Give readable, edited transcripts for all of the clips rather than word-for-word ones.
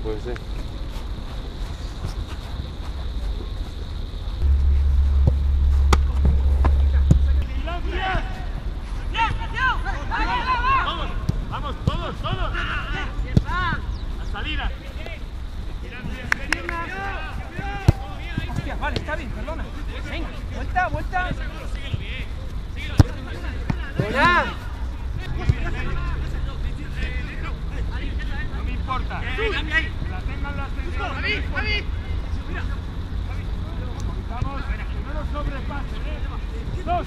puede ser. Vamos, todos. La salida. Hostia, vale, está bien, perdona. Venga, vuelta. ¡Buena! No me importa. Que la tengan las tensiones. ¡Javi! Vamos, que no nos sobrepasen, Dos.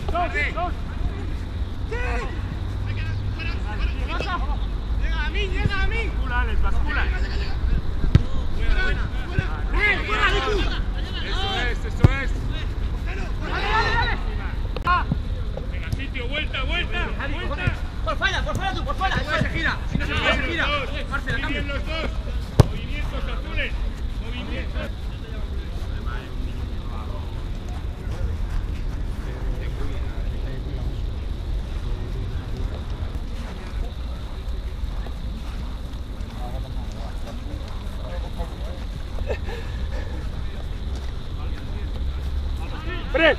Llega a mí. Bascula, Alex, bascula. Buena. Eso es. Venga, sitio, vuelta. Por fuera tú, por fuera. Eso se gira. Si no se gira. Marcela, cambio. Bien los dos. Movimientos azules. Movimientos. ¡Fred!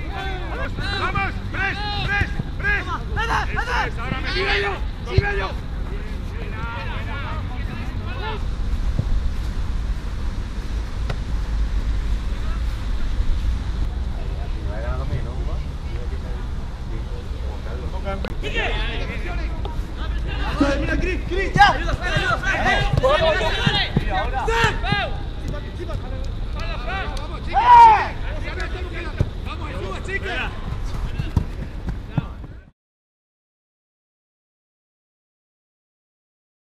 ¡Vamos! ¡Fred! ¡Ahora me sigue yo!